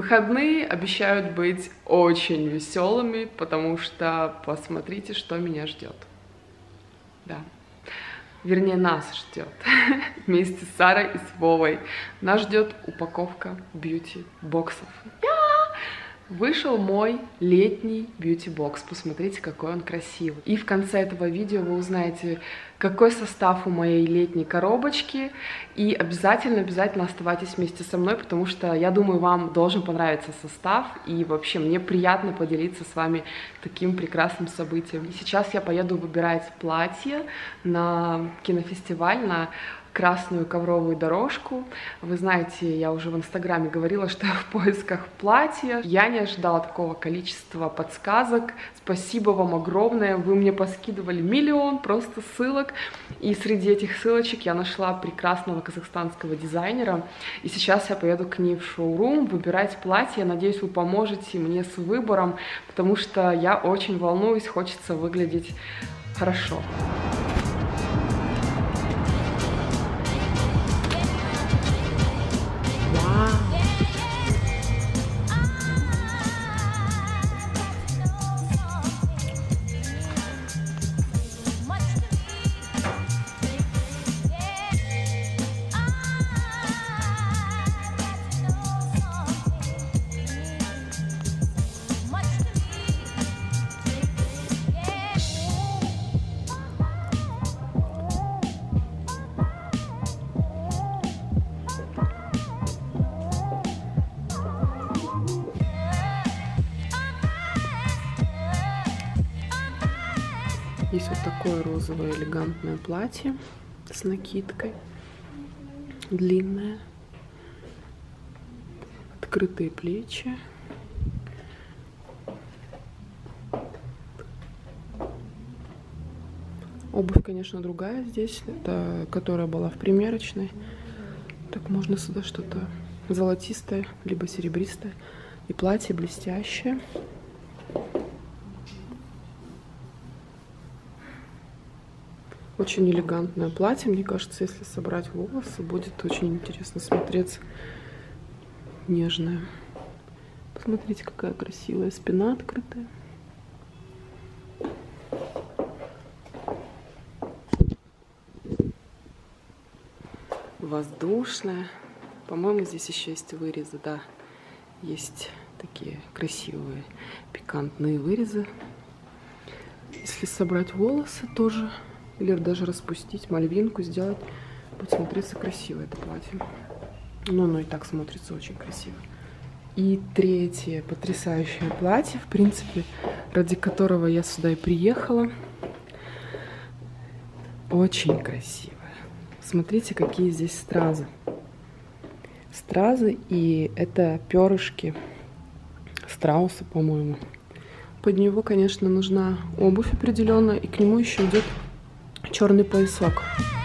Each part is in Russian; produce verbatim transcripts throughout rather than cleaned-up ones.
Выходные обещают быть очень веселыми, потому что посмотрите, что меня ждет. Да. Вернее, нас ждет. Вместе с Сарой и с Вовой. Нас ждет упаковка бьюти-боксов. Вышел мой летний бьюти-бокс. Посмотрите, какой он красивый. И в конце этого видео вы узнаете, какой состав у моей летней коробочки. И обязательно-обязательно оставайтесь вместе со мной, потому что, я думаю, вам должен понравиться состав. И вообще, мне приятно поделиться с вами таким прекрасным событием. И сейчас я поеду выбирать платье на кинофестиваль, на красную ковровую дорожку. Вы знаете, я уже в инстаграме говорила, что я в поисках платья. Я не ожидала такого количества подсказок. Спасибо вам огромное. Вы мне поскидывали миллион просто ссылок. И среди этих ссылочек я нашла прекрасного казахстанского дизайнера. И сейчас я поеду к ней в шоурум выбирать платье. Надеюсь, вы поможете мне с выбором, потому что я очень волнуюсь, хочется выглядеть хорошо. Есть вот такое розовое элегантное платье с накидкой, длинное, открытые плечи. Обувь, конечно, другая здесь, это которая была в примерочной. Так можно сюда что-то золотистое, либо серебристое. И платье блестящее. Очень элегантное платье. Мне кажется, если собрать волосы, будет очень интересно смотреться. Нежное. Посмотрите, какая красивая спина открытая. Воздушная. По-моему, здесь еще есть вырезы, да. Есть такие красивые, пикантные вырезы. Если собрать волосы тоже, или даже распустить, мальвинку сделать, будет смотреться красиво это платье. Но оно и так смотрится очень красиво. И третье потрясающее платье, в принципе, ради которого я сюда и приехала. Очень красивое. Смотрите, какие здесь стразы. Стразы, и это перышки страуса, по-моему. Под него, конечно, нужна обувь определенная, и к нему еще идет черный поясок.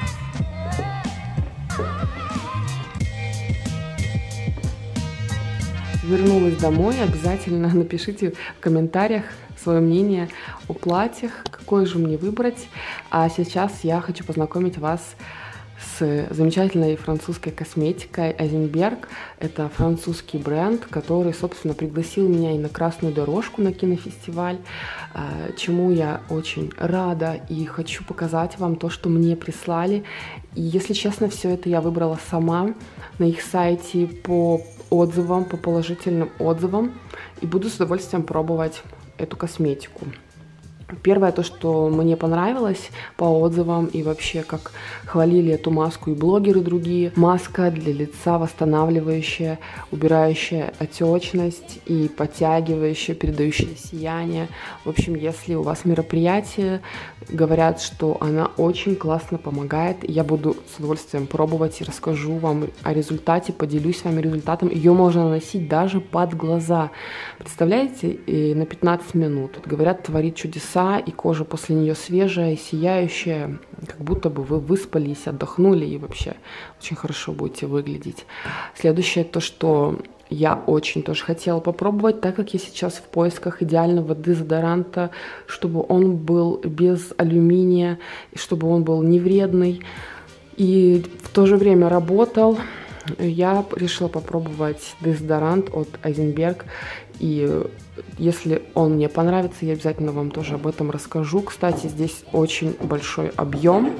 Вернулась домой. Обязательно напишите в комментариях свое мнение о платьях, какое же мне выбрать. А сейчас я хочу познакомить вас с замечательной французской косметикой Айзенберг. Это французский бренд, который, собственно, пригласил меня и на красную дорожку на кинофестиваль, чему я очень рада, и хочу показать вам то, что мне прислали. И, если честно, все это я выбрала сама на их сайте по отзывам, по положительным отзывам, и буду с удовольствием пробовать эту косметику. Первое, то, что мне понравилось по отзывам и вообще, как хвалили эту маску и блогеры другие. Маска для лица восстанавливающая, убирающая отечность и подтягивающая, передающая сияние. В общем, если у вас мероприятие, говорят, что она очень классно помогает. Я буду с удовольствием пробовать и расскажу вам о результате, поделюсь с вами результатом. Ее можно наносить даже под глаза. Представляете, и на пятнадцать минут. Вот, говорят, творит чудеса, и кожа после нее свежая, сияющая, как будто бы вы выспались, отдохнули и вообще очень хорошо будете выглядеть. Следующее, то, что я очень тоже хотела попробовать, так как я сейчас в поисках идеального дезодоранта, чтобы он был без алюминия, и чтобы он был не вредный и в то же время работал. Я решила попробовать дезодорант от Айзенберг, и если он мне понравится, я обязательно вам тоже об этом расскажу. Кстати, здесь очень большой объем,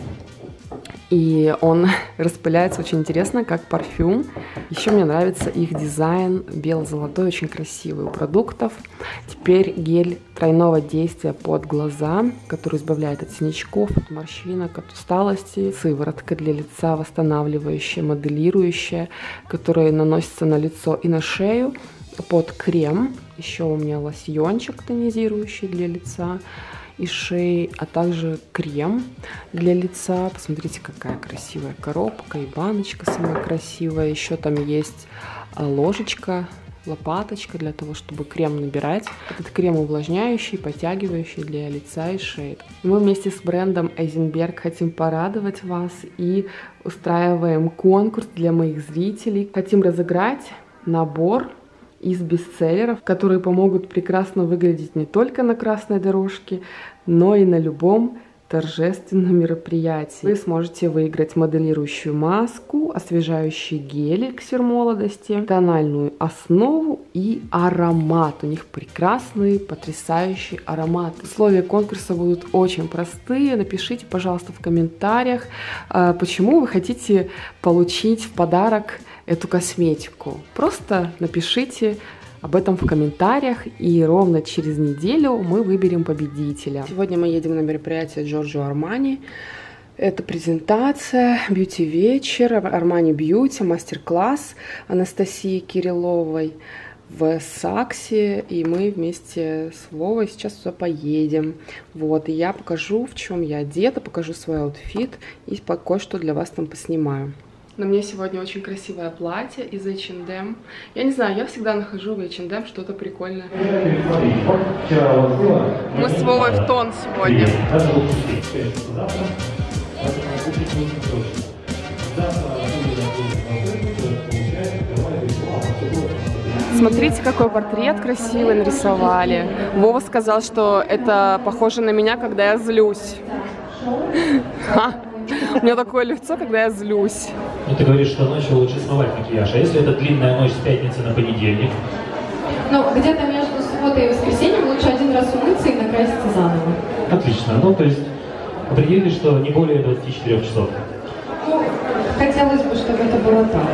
и он распыляется очень интересно, как парфюм. Еще мне нравится их дизайн, бело-золотой, очень красивый у продуктов. Теперь гель тройного действия под глаза, который избавляет от синячков, от морщинок, от усталости. Сыворотка для лица, восстанавливающая, моделирующая, которая наносится на лицо и на шею под крем. Еще у меня лосьончик тонизирующий для лица и шеи, а также крем для лица. Посмотрите, какая красивая коробка, и баночка самая красивая. Еще там есть ложечка, лопаточка для того, чтобы крем набирать. Этот крем увлажняющий, подтягивающий для лица и шеи. Мы вместе с брендом Айзенберг хотим порадовать вас и устраиваем конкурс для моих зрителей. Хотим разыграть набор из бестселлеров, которые помогут прекрасно выглядеть не только на красной дорожке, но и на любом торжественном мероприятии. Вы сможете выиграть моделирующую маску, освежающий гель эликсир молодости, тональную основу и аромат. У них прекрасный, потрясающий аромат. Условия конкурса будут очень простые. Напишите, пожалуйста, в комментариях, почему вы хотите получить в подарок эту косметику. Просто напишите об этом в комментариях, и ровно через неделю мы выберем победителя. Сегодня мы едем на мероприятие Giorgio Armani. Это презентация, бьюти-вечер, Armani Beauty, мастер-класс Анастасии Кирилловой в Саксе, и мы вместе с Вовой сейчас туда поедем. Вот, и я покажу, в чем я одета, покажу свой аутфит и кое-что для вас там поснимаю. На мне сегодня очень красивое платье из эйч энд эм. Я не знаю, я всегда нахожу в эйч энд эм что-то прикольное. Мы с Вовой в тон сегодня. Смотрите, какой портрет красивый нарисовали. Вова сказал, что это похоже на меня, когда я злюсь. Ха. У меня такое лицо, когда я злюсь. Ну, ты говоришь, что ночью лучше смывать макияж. А если это длинная ночь с пятницы на понедельник? Ну, где-то между субботой и воскресеньем лучше один раз умыться и накраситься заново. Отлично. Ну, то есть определили, что не более двадцати четырёх часов. Ну, хотелось бы, чтобы это было так.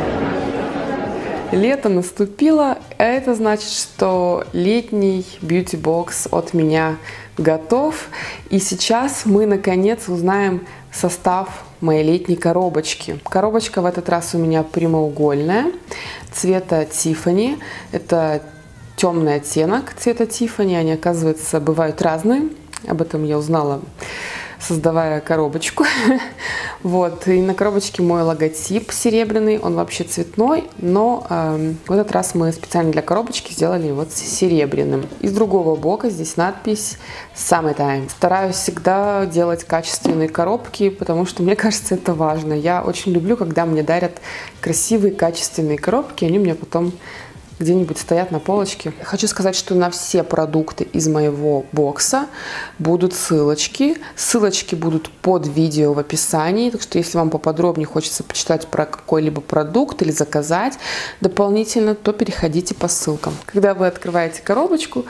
Лето наступило, а это значит, что летний бьюти-бокс от меня готов. И сейчас мы наконец узнаем состав моей летней коробочки. Коробочка в этот раз у меня прямоугольная, цвета Tiffany. Это темный оттенок цвета Tiffany. Они, оказывается, бывают разные. Об этом я узнала, создавая коробочку. Вот, и на коробочке мой логотип серебряный, он вообще цветной, но э, в этот раз мы специально для коробочки сделали его серебряным. Из другого бока здесь надпись Summertime. Стараюсь всегда делать качественные коробки, потому что мне кажется, это важно. Я очень люблю, когда мне дарят красивые, качественные коробки, они у меня потом где-нибудь стоят на полочке. Хочу сказать, что на все продукты из моего бокса будут ссылочки. Ссылочки будут под видео в описании, так что если вам поподробнее хочется почитать про какой-либо продукт или заказать дополнительно, то переходите по ссылкам. Когда вы открываете коробочку,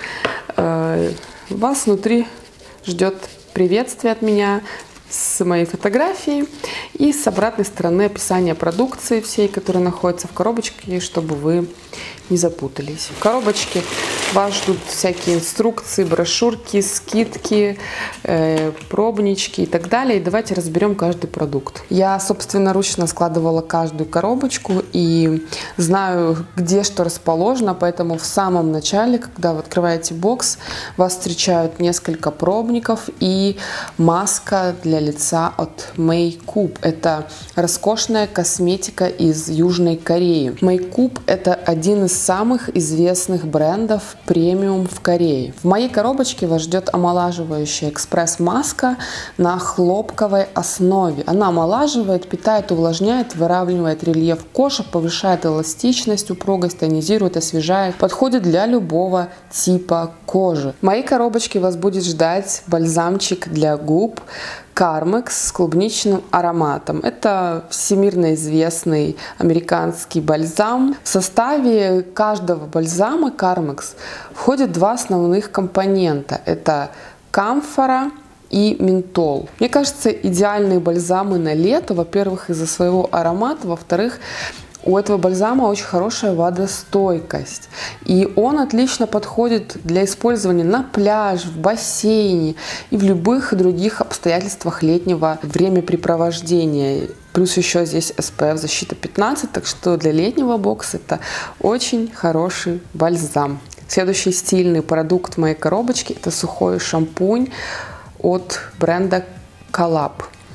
вас внутри ждет приветствие от меня с моей фотографией и с обратной стороны описание продукции всей, которая находится в коробочке, чтобы вы не запутались. В коробочке вас ждут всякие инструкции, брошюрки, скидки, э, пробнички и так далее. И давайте разберем каждый продукт. Я собственноручно складывала каждую коробочку и знаю, где что расположено, поэтому в самом начале, когда вы открываете бокс, вас встречают несколько пробников и маска для лица от Makeup. Это роскошная косметика из Южной Кореи. Makeup — это один из самых известных брендов премиум в Корее. В моей коробочке вас ждет омолаживающая экспресс-маска на хлопковой основе. Она омолаживает, питает, увлажняет, выравнивает рельеф кожи, повышает эластичность, упругость, тонизирует, освежает. Подходит для любого типа кожи. В моей коробочке вас будет ждать бальзамчик для губ Carmex с клубничным ароматом. Это всемирно известный американский бальзам. В составе каждого бальзама Carmex входят два основных компонента. Это камфора и ментол. Мне кажется, идеальные бальзамы на лето, во-первых, из-за своего аромата, во-вторых, у этого бальзама очень хорошая водостойкость. И он отлично подходит для использования на пляже, в бассейне и в любых других обстоятельствах летнего времяпрепровождения. Плюс еще здесь эс пэ эф защита пятнадцать, так что для летнего бокса это очень хороший бальзам. Следующий стильный продукт в моей коробочке – это сухой шампунь от бренда Colab.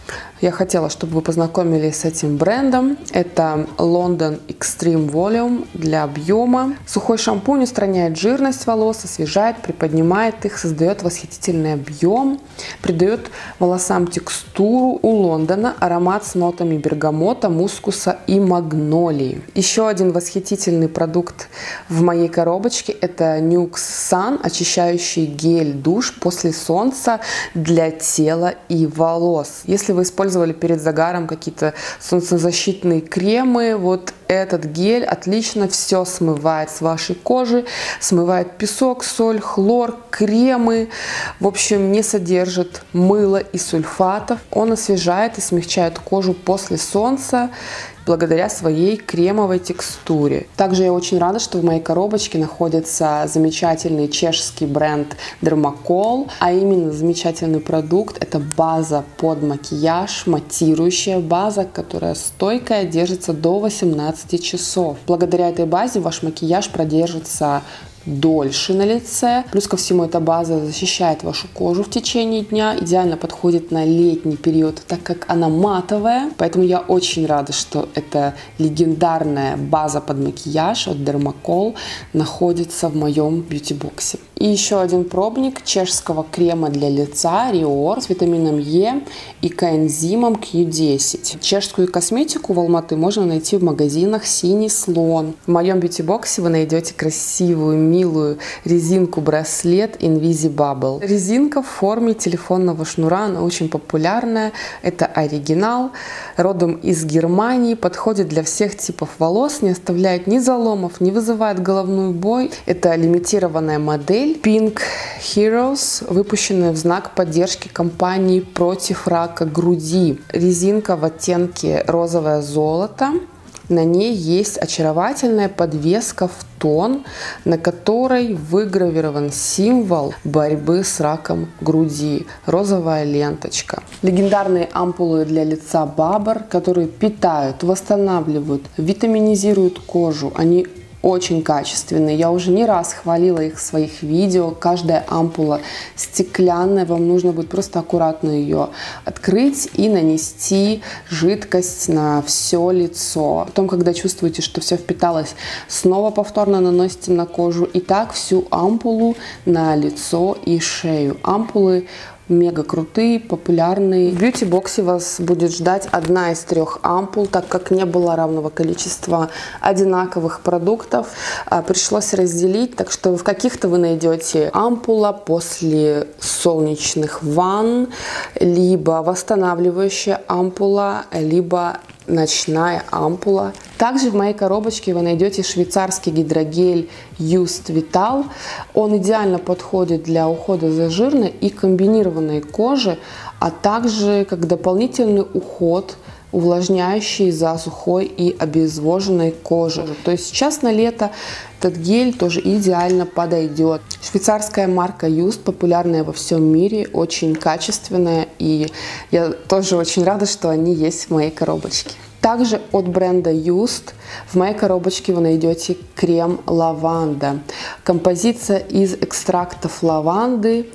Я хотела, чтобы вы познакомились с этим брендом. Это London Extreme Volume для объема. Сухой шампунь устраняет жирность волос, освежает, приподнимает их, создает восхитительный объем, придает волосам текстуру. У Лондона аромат с нотами бергамота, мускуса и магнолии. Еще один восхитительный продукт в моей коробочке – это Nuxe Sun, очищающий гель-душ после солнца для тела и волос. Если вы используете Использовали перед загаром какие-то солнцезащитные кремы, вот этот гель отлично все смывает с вашей кожи, смывает песок, соль, хлор, кремы, в общем, не содержит мыла и сульфатов. Он освежает и смягчает кожу после солнца благодаря своей кремовой текстуре. Также я очень рада, что в моей коробочке находится замечательный чешский бренд Dermacol, а именно замечательный продукт. Это база под макияж, матирующая база, которая стойкая, держится до восемнадцати часов. Благодаря этой базе ваш макияж продержится дольше на лице. Плюс ко всему, эта база защищает вашу кожу в течение дня. Идеально подходит на летний период, так как она матовая. Поэтому я очень рада, что эта легендарная база под макияж от Dermacol находится в моем бьюти-боксе. И еще один пробник чешского крема для лица Риор с витамином Е и коэнзимом кью десять. Чешскую косметику в Алматы можно найти в магазинах «Синий слон». В моем бьюти-боксе вы найдете красивую, милую резинку-браслет Invisibubble. Резинка в форме телефонного шнура, она очень популярная. Это оригинал, родом из Германии, подходит для всех типов волос, не оставляет ни заломов, не вызывает головную боль. Это лимитированная модель Pink Heroes, выпущенная в знак поддержки кампании против рака груди. Резинка в оттенке розовое золото. На ней есть очаровательная подвеска в тон, на которой выгравирован символ борьбы с раком груди. Розовая ленточка. Легендарные ампулы для лица Бабр, которые питают, восстанавливают, витаминизируют кожу. Они очень качественные. Я уже не раз хвалила их в своих видео. Каждая ампула стеклянная. Вам нужно будет просто аккуратно ее открыть и нанести жидкость на все лицо. Потом, когда чувствуете, что все впиталось, снова повторно наносите на кожу. И так всю ампулу на лицо и шею. Ампулы мега крутые, популярные. В бьюти-боксе вас будет ждать одна из трех ампул, так как не было равного количества одинаковых продуктов. Пришлось разделить, так что в каких-то вы найдете ампула после солнечных ванн, либо восстанавливающая ампула, либо ночная ампула. Также в моей коробочке вы найдете швейцарский гидрогель Just Vital. Он идеально подходит для ухода за жирной и комбинированной кожей, а также как дополнительный уход, увлажняющий за сухой и обезвоженной кожей. То есть сейчас на лето этот гель тоже идеально подойдет. Швейцарская марка Just, популярная во всем мире, очень качественная, и я тоже очень рада, что они есть в моей коробочке. Также от бренда Just в моей коробочке вы найдете крем лаванда. Композиция из экстрактов лаванды,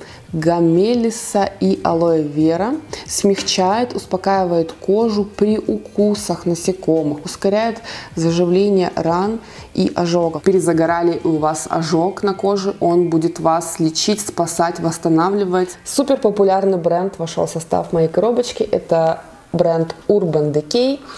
гамелиса и алоэ вера. Смягчает, успокаивает кожу при укусах насекомых, ускоряет заживление ран и ожогов. Перезагорали у вас ожог на коже, он будет вас лечить, спасать, восстанавливать. Супер популярный бренд вошел в состав моей коробочки. Это бренд Urban Decay.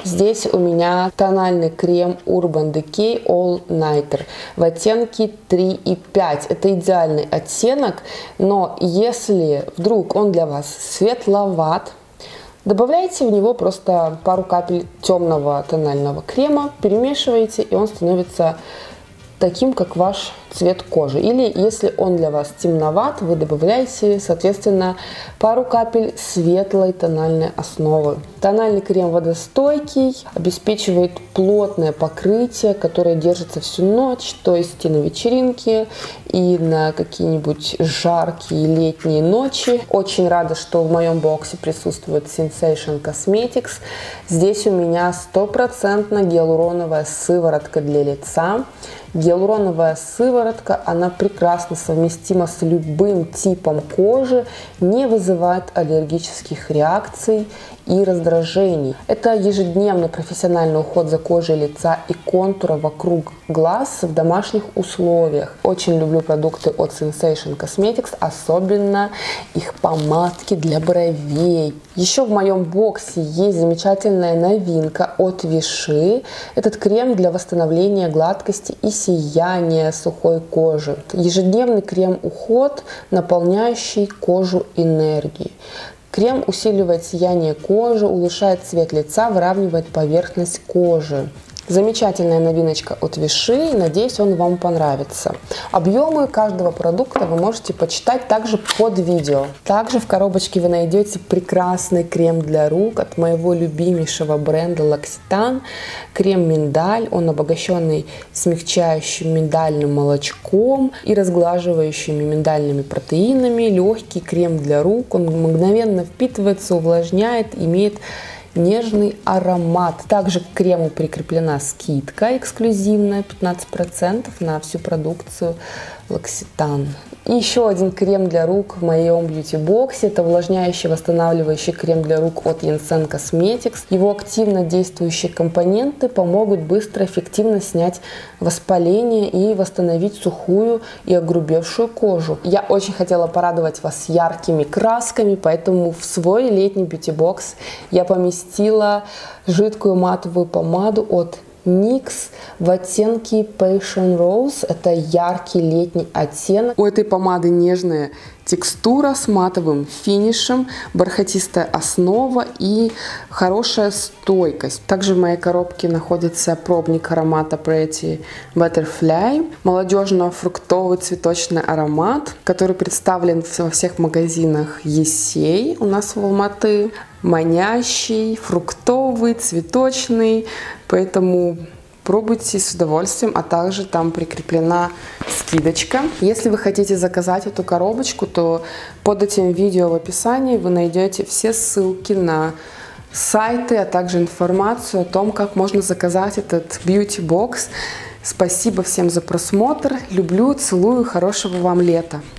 Здесь у меня тональный крем Urban Decay All Nighter в оттенке три и пять. Это идеальный оттенок, но если вдруг он для вас светловат, добавляйте в него просто пару капель темного тонального крема, перемешиваете, и он становится таким, как ваш цвет кожи. Или если он для вас темноват, вы добавляете, соответственно, пару капель светлой тональной основы. Тональный крем водостойкий, обеспечивает плотное покрытие, которое держится всю ночь, то есть и на вечеринке, и на какие-нибудь жаркие летние ночи. Очень рада, что в моем боксе присутствует Sensation Cosmetics. Здесь у меня стопроцентно гиалуроновая сыворотка для лица. Гиалуроновая сыворотка, она прекрасно совместима с любым типом кожи, не вызывает аллергических реакций и раздражений. Это ежедневный профессиональный уход за кожей лица и контура вокруг глаз в домашних условиях. Очень люблю продукты от Sensation Cosmetics, особенно их помадки для бровей. Еще в моем боксе есть замечательная новинка от Vichy. Этот крем для восстановления гладкости и сияния сухой кожи. Ежедневный крем-уход, наполняющий кожу энергией. Крем усиливает сияние кожи, улучшает цвет лица, выравнивает поверхность кожи. Замечательная новиночка от Vichy, надеюсь, он вам понравится. Объемы каждого продукта вы можете почитать также под видео. Также в коробочке вы найдете прекрасный крем для рук от моего любимейшего бренда L'Occitane. Крем миндаль, он обогащенный смягчающим миндальным молочком и разглаживающими миндальными протеинами. Легкий крем для рук, он мгновенно впитывается, увлажняет, имеет нежный аромат. Также к крему прикреплена скидка эксклюзивная пятнадцать процентов на всю продукцию L'Occitane. И еще один крем для рук в моем бьюти-боксе. Это увлажняющий, восстанавливающий крем для рук от Jensen Cosmetics. Его активно действующие компоненты помогут быстро, эффективно снять воспаление и восстановить сухую и огрубевшую кожу. Я очень хотела порадовать вас яркими красками, поэтому в свой летний бьюти-бокс я поместила жидкую матовую помаду от никс в оттенке Passion Rose. Это яркий летний оттенок. У этой помады нежная текстура с матовым финишем, бархатистая основа и хорошая стойкость. Также в моей коробке находится пробник аромата Pretty Butterfly. Молодежно-фруктовый цветочный аромат, который представлен во всех магазинах Есей у нас в Алматы. Манящий, фруктовый, цветочный, поэтому пробуйте с удовольствием, а также там прикреплена скидочка. Если вы хотите заказать эту коробочку, то под этим видео в описании вы найдете все ссылки на сайты, а также информацию о том, как можно заказать этот бьюти-бокс. Спасибо всем за просмотр. Люблю, целую, хорошего вам лета.